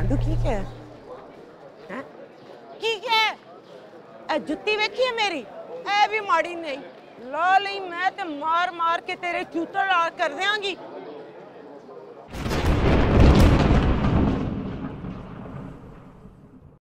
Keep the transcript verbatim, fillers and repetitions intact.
पांडू की क्या है की क्या है ए जुत्ती वेखी है मेरी ए भी माड़ी नहीं ला ली मैं ते मार मार के तेरे जूता लाल कर देंगी